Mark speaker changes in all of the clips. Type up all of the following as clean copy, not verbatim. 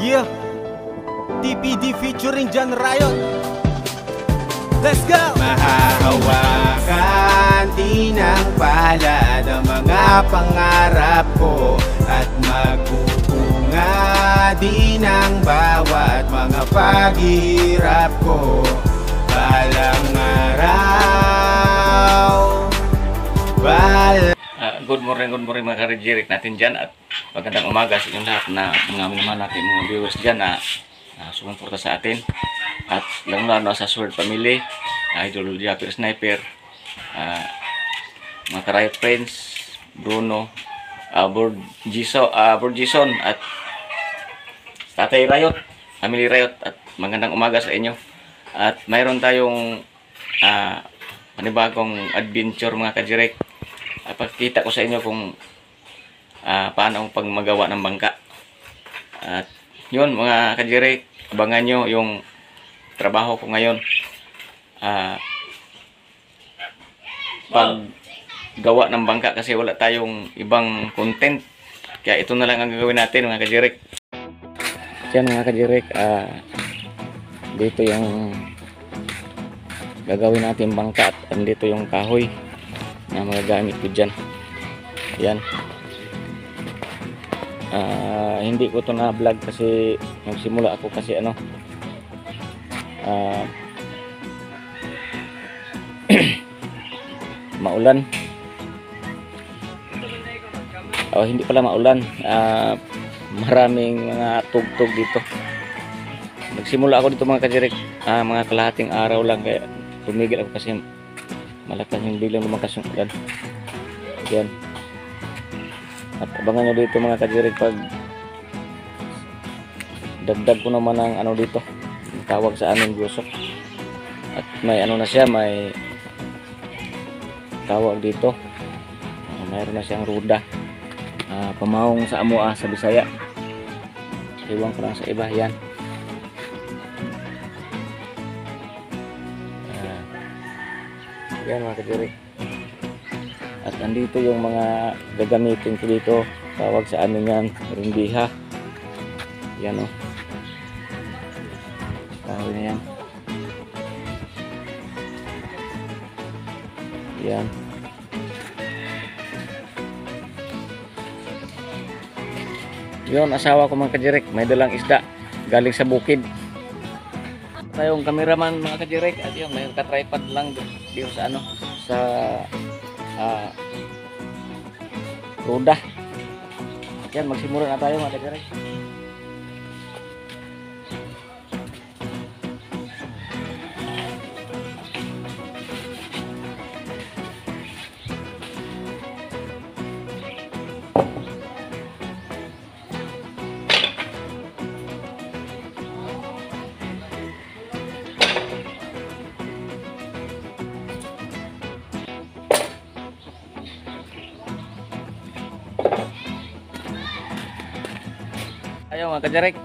Speaker 1: Yeah, TPD featuring John Riot. Let's go!
Speaker 2: Mahahawakan din ng palad ang mga pangarap ko, at magpupunga din ang bawat mga paghihirap ko. Balang araw,
Speaker 3: good morning mga ka-rejirik natin dyan, at magandang umaga sa inyong lahat na mga minamahal natin mga viewers dyan na sumuporta sa atin, at lalo sa Sword Family, Idol Japper Sniper, mga ka-Riot Friends, Bruno, Borgison at Tatay Riot, Family Riot, at magandang umaga sa inyo. At mayroon tayong panibagong adventure mga ka-Jirek. Pagkita ko sa inyo kung paano ang pagmagawa ng bangka. At yun mga ka-Jirek, abangan nyo yung trabaho ko ngayon. Paggawa ng bangka, kasi wala tayong ibang content, kaya ito na lang ang gagawin natin mga ka-Jirek. Yan mga ka-Jirek, dito yung gagawin natin bangka, at andito yung kahoy na magagamit ko dyan. Yan. Hindi ko to na vlog kasi nagsimula ako kasi maulan. Hindi pala maulan, maraming mga tugtog dito. Nagsimula ako dito mga ka-Jirek, mga kalahating araw lang, kaya tumigil ako kasi malakas yung biglang lumakas yung ulan. Yan. At abangan nyo dito mga ka-Jirek, pag dagdag ko naman ang dito, tawag sa amin gusok. At may na siya, may tawag dito, mayroon na siyang ruda, pamahong sa amua sa Bisaya, iwan ko lang sa iba. Yan. Yan mga ka-Jirek. At andito yung mga gagamitin ko dito, tawag sa amin yan rindiha. Yan o, tawag na yan. Yan. Yun, asawa ko mga ka-Jirek, may dalang isda galing sa bukid. Tayong cameraman mga ka-Jirek, at yun, may ka-tripod lang dito sa sa ruda. Yan, magsimula na tayo mga ka-Jirek. Ayo mga ka-Jirek.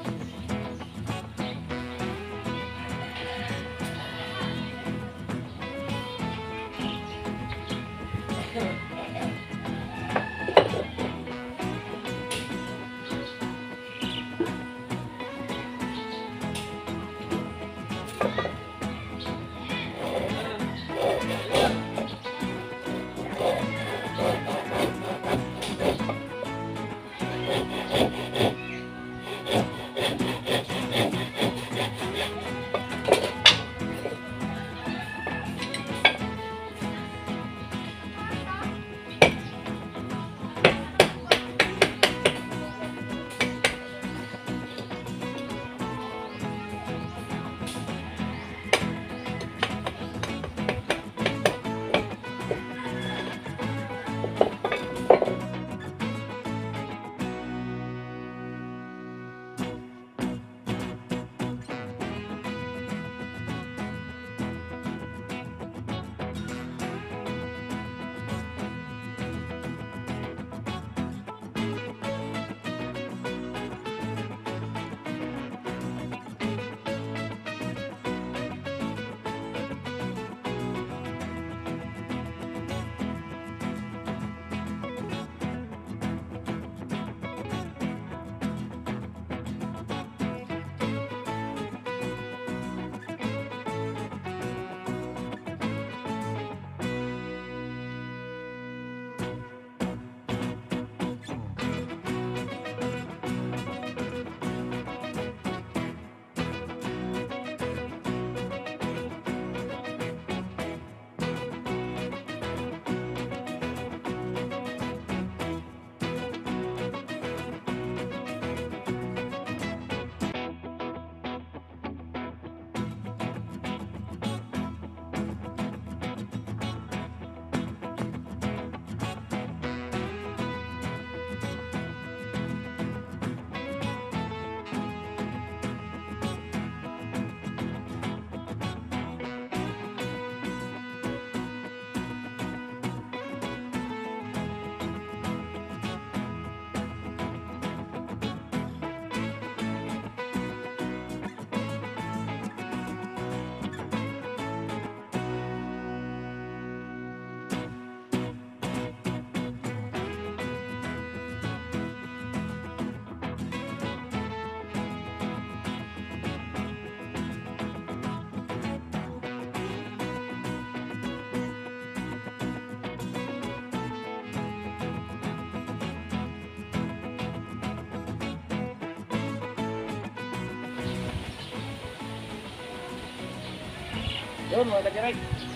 Speaker 3: Yun mga kadiray.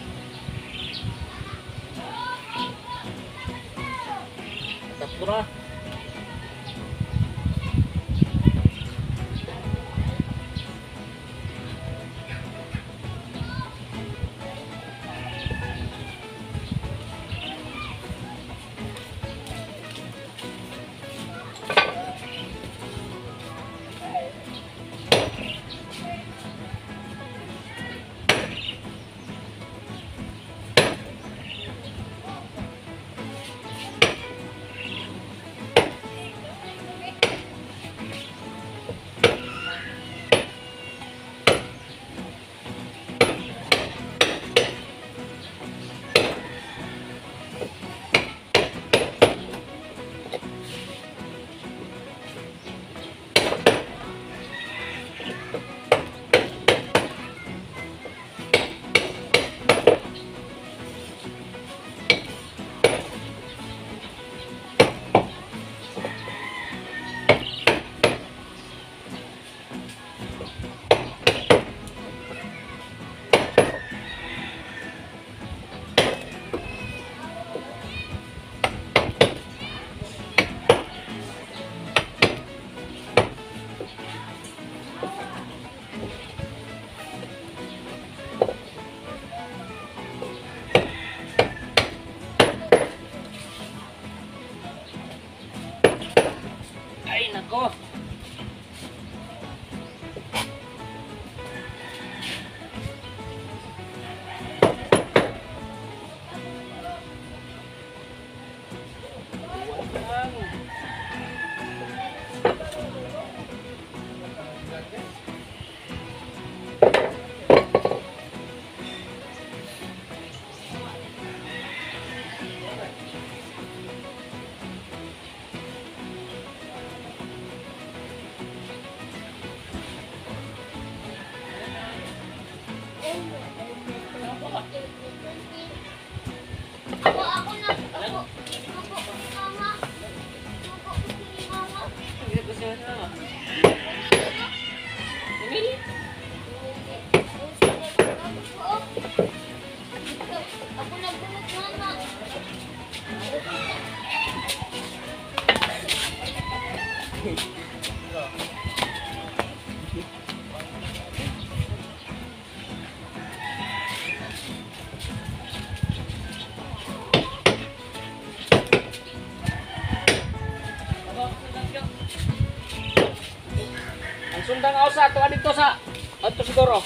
Speaker 3: Tapos na. Ay nako. Ang sundang ako sa tuwa dito sa ato siguro.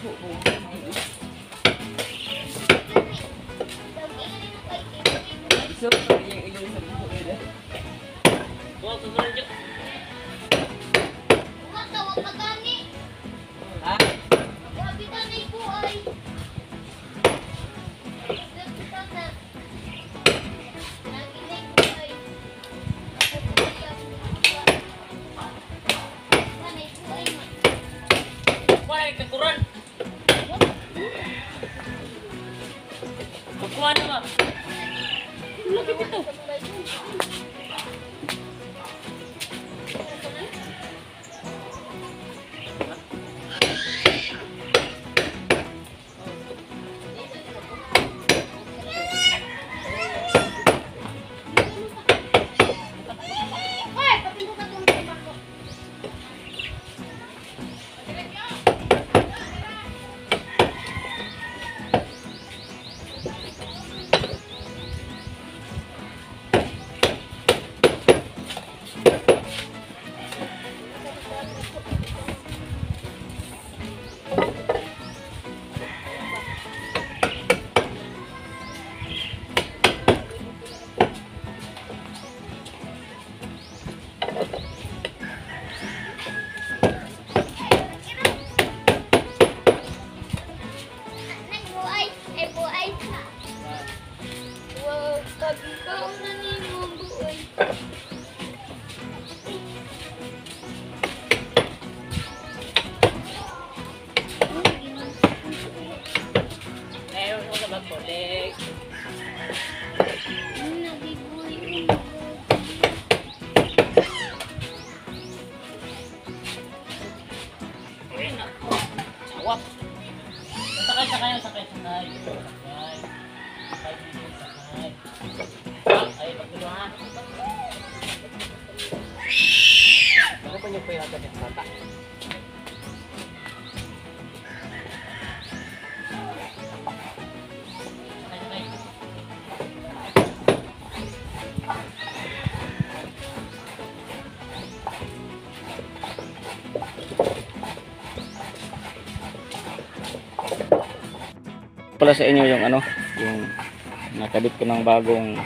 Speaker 3: Pala sa inyo yung ano, yung nakabit ko ng bagong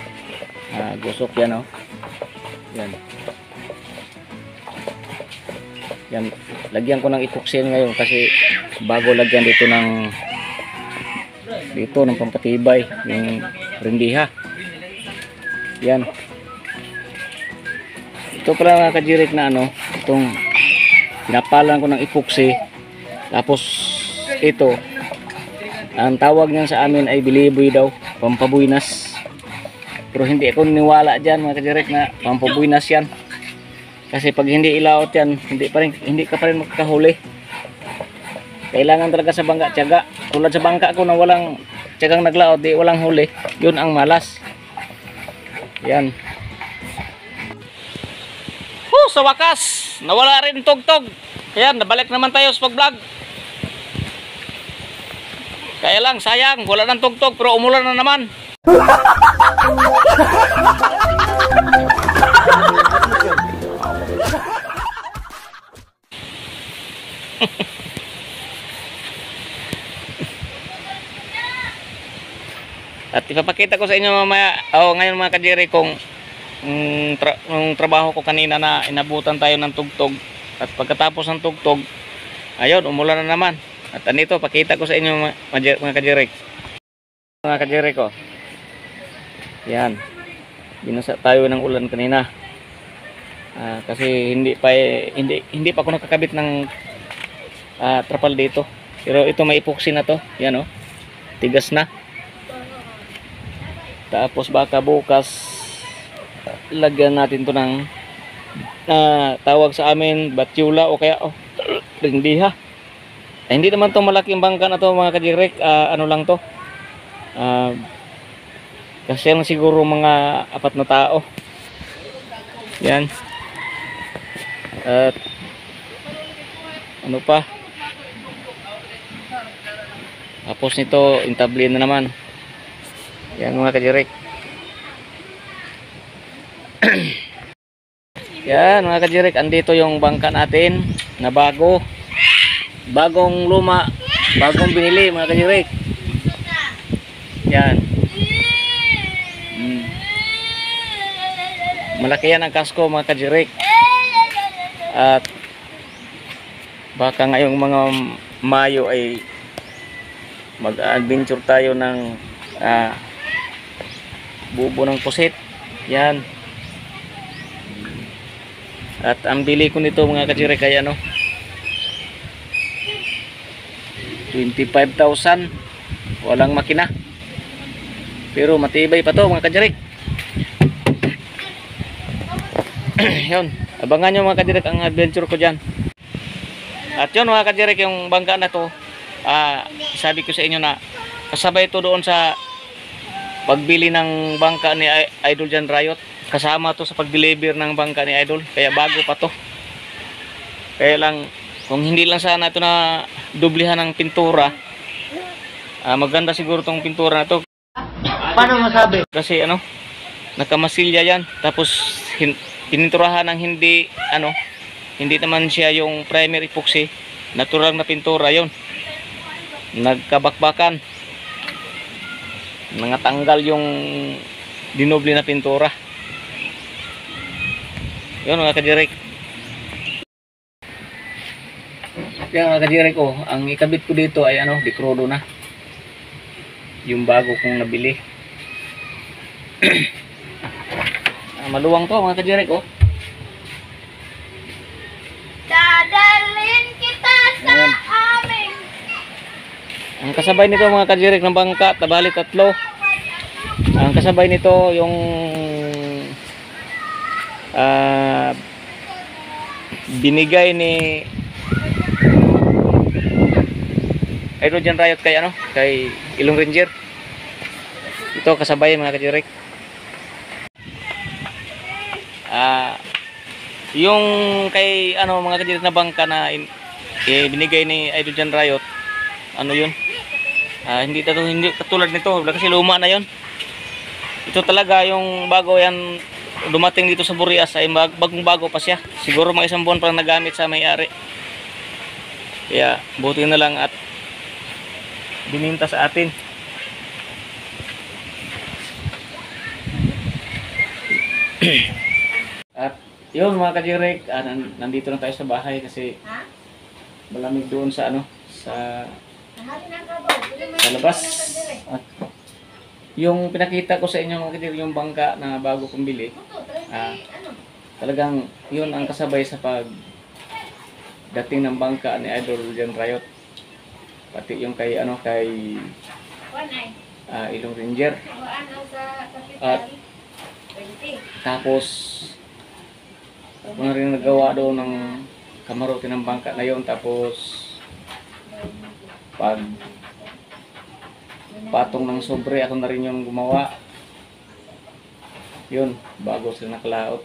Speaker 3: gusok yan, oh. Yan. Yan, lagyan ko ng epoxy ngayon kasi bago lagyan dito ng pampatibay yung rindiha. Yan. Ito pala mga kajirik na ano, itong pinapalan ko ng epoxy. Tapos ito, ang tawag niyan sa amin ay biliboy daw, pampabuinas. Pero hindi ako niwala diyan mga kadirek na pampabuinas yan. Kasi pag hindi ilaot yan, hindi ka pa rin makakahuli. Kailangan talaga sa bangka tiyaga. Tulad sa bangka ko na walang tiyagang naglaot, di walang huli. Yun ang malas. Yan. Sa wakas, nawala rin tugtog. Ayan, nabalik naman tayo sa pag-vlog. Kaya lang, sayang, wala nang tugtog pero umulan na naman. At ipapakita ko sa inyo mamaya, ngayon mga kadiri, kung trabaho ko kanina na inabutan tayo ng tugtog. At pagkatapos ng tugtog, ayun, umulan na naman. At anito, pakita ko sa inyo mga kajirik. Mga kajirik ko. Yan. Binasa tayo ng ulan kanina. Kasi hindi pa ako nakakabit ng trapal dito. Pero ito may epoxy na to. Yan, oh. Tigas na. Tapos baka bukas lagyan natin to ng tawag sa amin batyula o kaya rindiha. Hindi naman to malaking bangka na to mga kadirek, ano lang to, kasi lang siguro mga 4 na tao. Yan. At ano pa, tapos nito intablin na naman. Yan mga kadirek. Yan mga kadirek, andito yung bangka natin na bagong luma Bagong binili mga kajirik. Yan. Malaki yan ang kasko mga kajirik. At baka ngayong mga Mayo ay mag-adventure tayo ng bubo ng pusit. Yan. At ang bili ko nito mga kajirik ay ano, 25,000. Walang makina. Pero matibay pa to mga kajirik. Yun. Abangan nyo mga kajirik ang adventure ko dyan. At yun mga kajirik, yung bangka na to, sabi ko sa inyo na kasabay ito doon sa pagbili ng bangka ni Idol Jan Riot. Kasama to sa pag-deliver ng bangka ni Idol. Kaya bago pa to. Kaya lang, kung hindi lang sana ito na dublihan ng pintura, maganda siguro tong pintura na to.
Speaker 1: Paano masabi?
Speaker 3: Kasi ano, nakamasilya yan. Tapos pininturahan ng hindi ano, hindi naman siya yung primary epoxy, natural na pintura yon. Nagkabakbakan, nangatanggal yung dinoble na pintura. Yun mga kajirik. Kaya mga kajirik ko, ang ikabit ko dito ay ano, dikrodo na. Yung bago kong nabili. Maluwang to mga kajirik oh.
Speaker 4: Dadalhin kita sa amin.
Speaker 3: Ang kasabay nito mga kajirik ng bangka, tabali 3. Ang kasabay nito yung binigay ni Idol Jan Riot kay ano, kay Ilong Ranger. Ito kasabay mga kajirik. Yung kay ano mga kajirik na bangka na binigay ni Idol Jan Riot, ano yun, hindi katulad nito kasi luma na yun. Ito talaga yung bago yan dumating dito sa Burias ay bagong bago pa siya. Siguro mga 1 buwan pa lang nagamit sa may-ari. Kaya buti na lang at bininta sa atin. At yun mga kajirik, nandito na tayo sa bahay kasi malamig doon sa ano, sa labas. At yung pinakita ko sa inyo mga kajirik, yung bangka na bago kong bili, talagang yun ang kasabay sa pag dating ng bangka ni Idol Jan Riot. Pati yung kay ano, kay Ilong Ranger. At tapos ako na rin nagawa doon ng kamarote ng bangka na yun. Tapos pag patong ng sobre, ako na rin yung gumawa. Yun, bago sila nakalaot.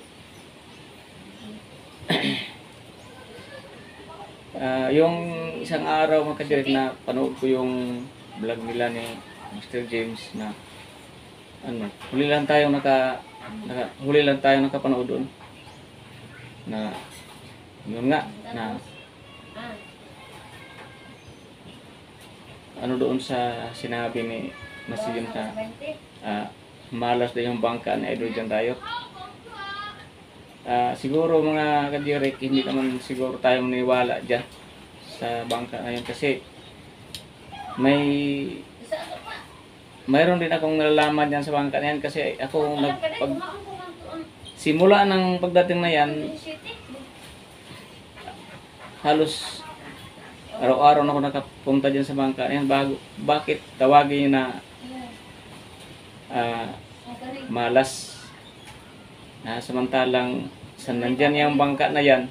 Speaker 3: Yung isang araw mga kajirik na panood ko yung vlog nila ni Mr. James na ano, huli lang tayo nakapanood doon na yun nga na ano doon sa sinabi ni Mr. James na malas na yung bangka ni Idol Jan Riot. Siguro mga kajirik, hindi naman siguro tayo maniwala dyan sa bangka na yun kasi mayroon din akong nalalaman dyan sa bangka na yan kasi ako simula ng pagdating na yan halos araw-araw na ako nakapunta dyan sa bangka na yan. Bakit tawagin yun na malas? Samantalang nandyan yung bangka na yan,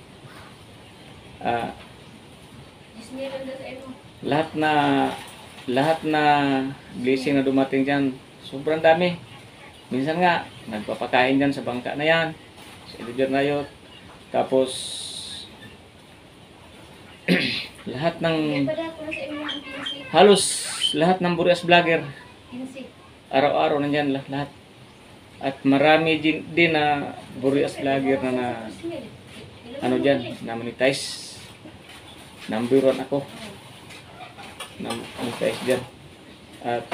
Speaker 3: lahat na blessing na dumating dyan, sobrang dami. Minsan nga nagpapakain dyan sa bangka na yan, sa Idol Jan Riot. Tapos halos lahat ng Burias vlogger araw-araw nandyan lahat. At marami din na Burias vlogger na ano dyan, na monetize. Number 1 ako. na ano guys dyan. At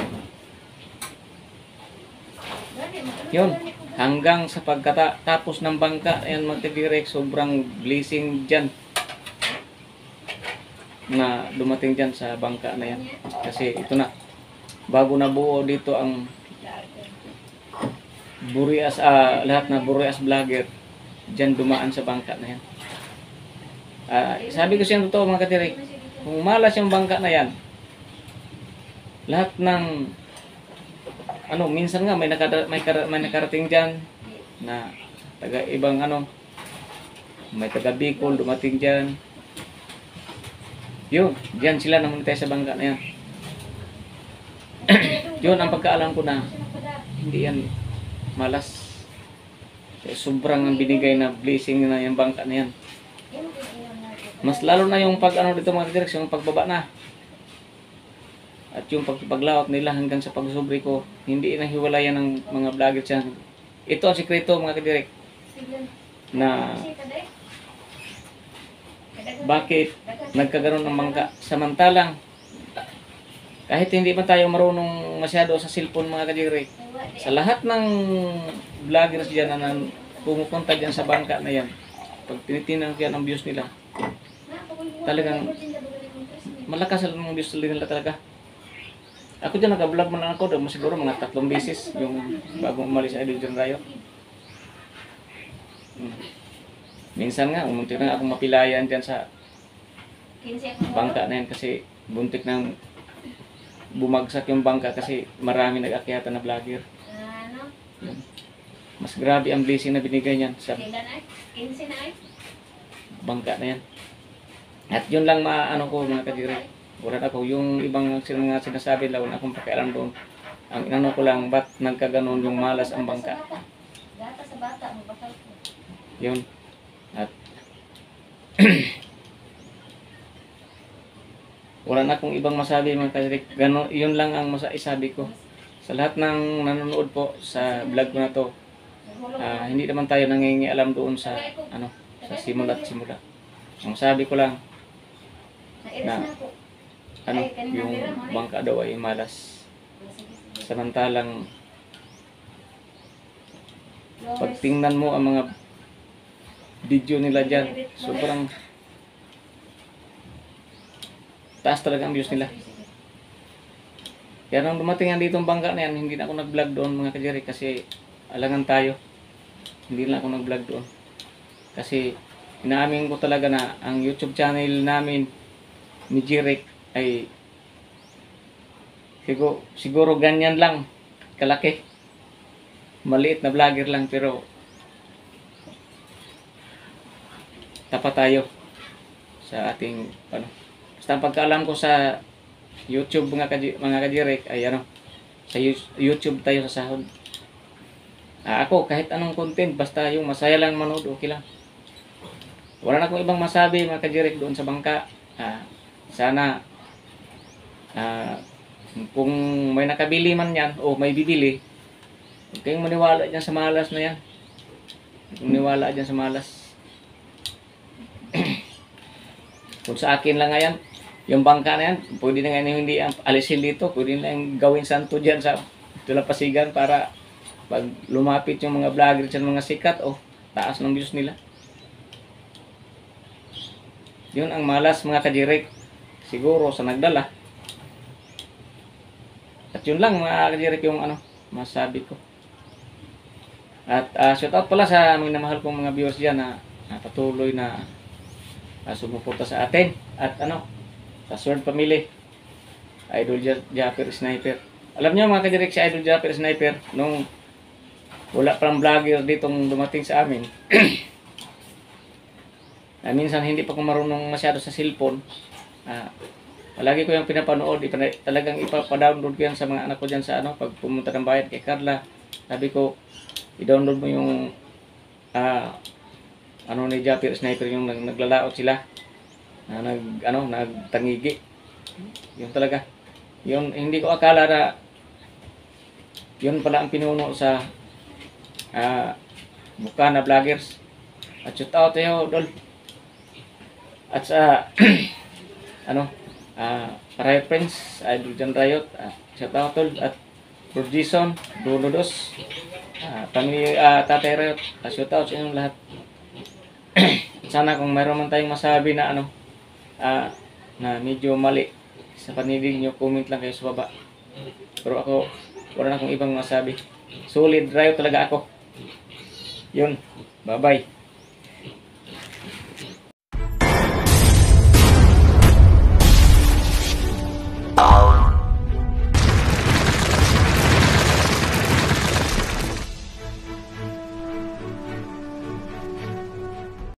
Speaker 3: yun, hanggang sa pagkatapos ng bangka, ayan mga kadirek, sobrang blessing dyan na dumating dyan sa bangka na yan. Kasi ito na, bago na buo dito ang Burias, lahat na Burias vlogger, dyan dumaan sa bangka na yan. Sabi ko siya totoo mga kadirek, kung malas yung bangka na yan, lahat ng minsan nga may nakarating diyan na taga ibang may taga Bicol dumating diyan. Yun, diyan sila namonetize sa bangka na yan. Yun ang pagkaalam ko na hindi yan malas. Sobrang ang binigay na blessing na yung bangka na yan. Mas lalo na yung dito mga direksyon, yung pagbaba na. At yung paglawak nila hanggang sa pagsubre ko, hindi nahiwalayan ng mga vlogger dyan. Ito ang sikreto mga kadirek. Na bakit nagkagaroon ng bangka. Samantalang, kahit hindi pa tayo marunong masyado sa cellphone mga kadirek, sa lahat ng vloggers dyan na pumupunta dyan sa bangka na yan, pag tinitingnan ko yan ang views nila, talagang malakas ang views nila talaga. Ako dyan nag-vlog man ako, siguro mga 3 beses yung bago umalis sa Idol Rayo. Minsan nga, umunti na akong mapilayan dyan sa bangka na yan kasi buntik nang bumagsak yung bangka kasi marami nag-akyatan na vlogger. Mas grabe ang blessing na binigay niyan sa bangka na yan. At yun lang ko mga kadirek. Urat ako, yung ibang mga sinasabi lang, wala akong pakialam doon. Ang inano ko lang, ba't nagkaganon yung malas ang bangka? Yun. At wala na akong ibang masabi mga kadirek. Yun lang ang isabi ko. Sa lahat ng nanonood po sa vlog ko na to, hindi naman tayo nangingialam doon sa sa simula't simula. Ang sabi ko lang na yung bangka daw ay malas. Samantalang pag tingnan mo ang mga video nila dyan, sobrang taas talaga ang views nila. Kaya nung dumating dito ang bangka na yan, hindi na ako nag-vlog doon mga kadirek kasi alangan tayo. Hindi na ako nag-vlog doon. Kasi inaamin ko talaga na ang YouTube channel namin ni Jirek ay siguro ganyan lang kalaki. Maliit na vlogger lang pero tapat tayo sa ating basta ang pagkaalam ko sa YouTube mga kadirek ay sa YouTube tayo sa sahod. Ako kahit anong content basta yung masaya lang manood okay lang. Wala na akong ibang masabi mga kadirek doon sa bangka. Sana kung may nakabili man yan o may bibili, huwag kayong maniwala dyan sa malas na yan. Maniwala dyan sa malas. Kung sa akin lang ngayon, yung bangka na yan, pwede na nga hindi alisin dito, pwede na yung gawin santo dyan sa Tulapasigan para pag lumapit yung mga vlogger dyan, mga sikat, taas ng views nila. Yun ang malas mga kadirek. Siguro sa nagdala. At yun lang mga kadirek yung masabi ko. At shout out pala sa mga namahal kong mga viewers dyan na patuloy na sumuporta sa atin. At sa Sword Family, Idol Japper Sniper. Alam nyo mga kadirek, si Idol Japper Sniper, nung wala parang vlogger ditong dumating sa amin, minsan hindi pa ko marunong masyado sa cellphone. Palagi ko yung pinapanood, talagang ipapadownload ko yan sa mga anak ko dyan sa pag pumunta ng bayan kay Carla. Sabi ko, i-download mo yung ni Japper Sniper, yung naglalaot sila na nagtangigi. Yun talaga. Yun, hindi ko akala na yun pala ang pinuno sa Bukana Vloggers. At shout out tayo, Dol. At sa Riot Prince, Idol Jan Riot, shout out tol, at Bro Jason, Bruno Dos, Tatay Riot, shout out sa inyong lahat. Sana kung mayroon man tayong masabi na na medyo mali sa panilig nyo, comment lang kayo sa baba. Pero ako, wala na akong ibang masabi. Solid Riot talaga ako. Yun, bye bye.